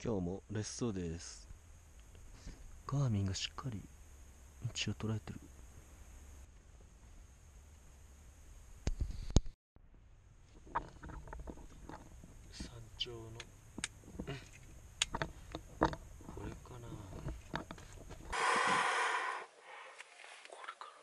今日もレッソです。ガーミンがしっかり位置を捉えてる。山頂のこれかな、これか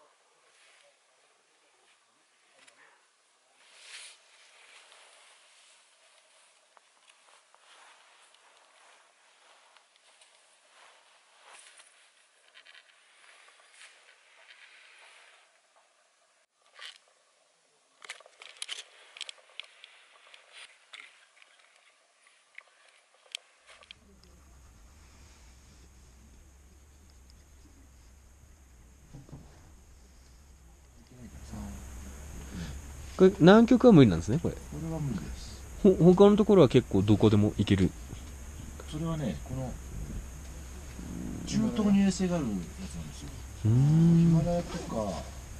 これ南極は無理なんですね。これこれは無理です。 他のところは結構どこでも行ける。 それはね、この中東に衛星があるやつなんですよ。ヒマラヤとか、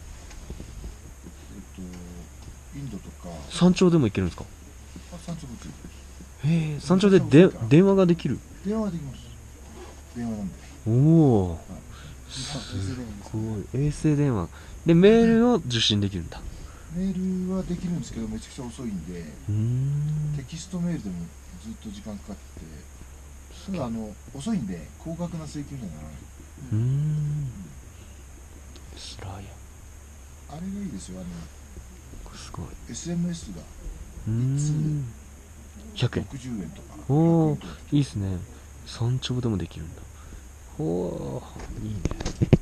インドとか。 山頂でも行けるんですか？ 山頂もついてる。へえ、山頂で電話ができる。 電話ができます。電話なんで。 おお、 はい、 すごい。衛星電話でメールを受信できるんだ。 メールはできるんですけど、めちゃくちゃ遅いんで、テキストメールでもずっと時間かかって、ただ遅いんで高額な請求にはならない。 スラーやあれがいいですよ。 すごい。 SMS が 1通100円。 60円とか。 おお、いいっすね。山頂でもできるんだ。おお、いいね。